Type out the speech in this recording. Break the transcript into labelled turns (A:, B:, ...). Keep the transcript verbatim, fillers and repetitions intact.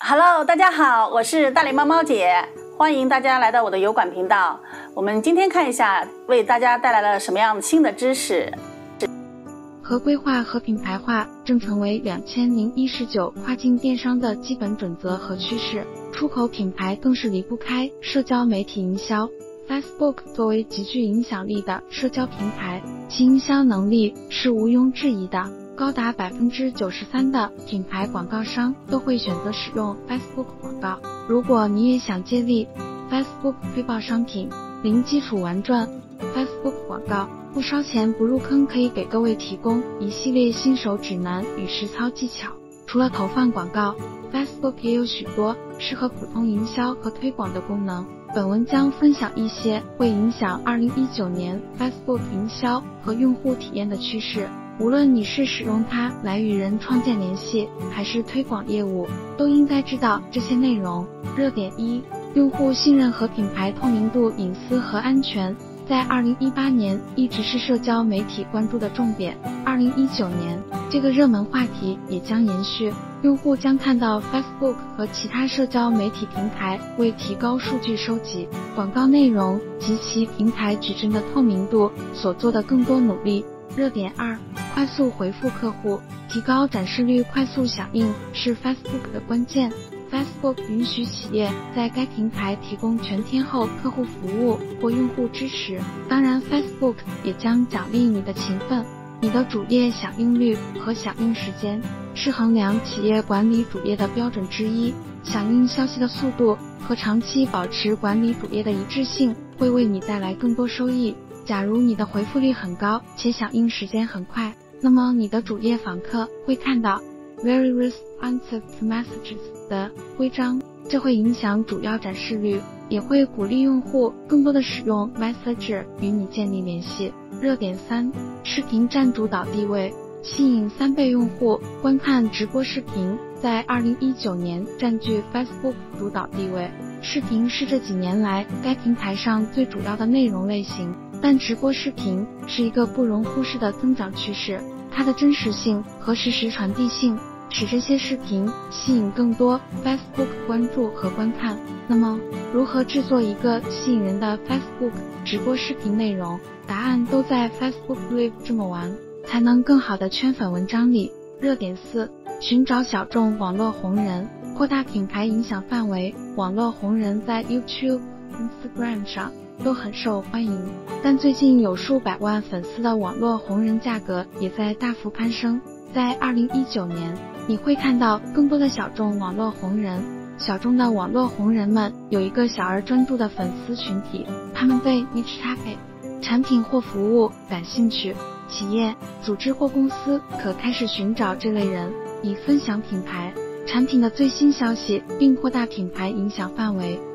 A: Hello， 大家好，我是大脸猫猫姐，欢迎大家来到我的油管频道。我们今天看一下，为大家带来了什么样新的知识。
B: 合规化和品牌化正成为两千一十九跨境电商的基本准则和趋势，出口品牌更是离不开社交媒体营销。Facebook 作为极具影响力的社交平台，其营销能力是毋庸置疑的。高达 百分之九十三 的品牌广告商都会选择使用 Facebook 广告。如果你也想借力 Facebook 推爆商品，零基础玩转 Facebook 广告，不烧钱不入坑，可以给各位提供一系列新手指南与实操技巧。除了投放广告， Facebook 也有许多适合普通营销和推广的功能。本文将分享一些会影响二零一九年 Facebook 营销和用户体验的趋势。无论你是使用它来与人创建联系，还是推广业务，都应该知道这些内容。热点一，用户信任和品牌透明度、隐私和安全，在二零一八年一直是社交媒体关注的重点。二零一九年，这个热门话题也将延续，用户将看到 Facebook 和其他社交媒体平台为提高数据收集、广告内容及其平台矩阵的透明度所做的更多努力。热点二，快速回复客户，提高展示率，快速响应是 Facebook 的关键。Facebook 允许企业在该平台提供全天候客户服务或用户支持，当然 Facebook 也将奖励你的勤奋。你的主页响应率和响应时间是衡量企业管理主页的标准之一，响应消息的速度和长期保持管理主页的一致性会为你带来更多收益。假如你的回复率很高且响应时间很快，那么你的主页访客会看到 Very responsive to messages 的徽章，这会影响主要展示率，也会鼓励用户更多的使用 Messenger 与你建立联系。热点三，视频占主导地位，吸引三倍用户观看直播视频，在二零一九年占据 Facebook 主导地位。视频是这几年来该平台上最主要的内容类型，但直播视频是一个不容忽视的增长趋势，它的真实性和实时传递性使这些视频吸引更多 Facebook 关注和观看。那么，如何制作一个吸引人的 Facebook 直播视频内容？答案都在 Facebook Live 这么玩，才能更好的圈粉文章里。热点四，寻找小众网络红人，扩大品牌影响范围。网络红人在 YouTube、Instagram 上都很受欢迎，但最近有数百万粉丝的网络红人价格也在大幅攀升。在二零一九年，你会看到更多的小众网络红人。小众的网络红人们有一个小而专注的粉丝群体，他们对 niche topic 产品或服务感兴趣。企业、组织或公司可开始寻找这类人，以分享品牌、产品的最新消息，并扩大品牌影响范围。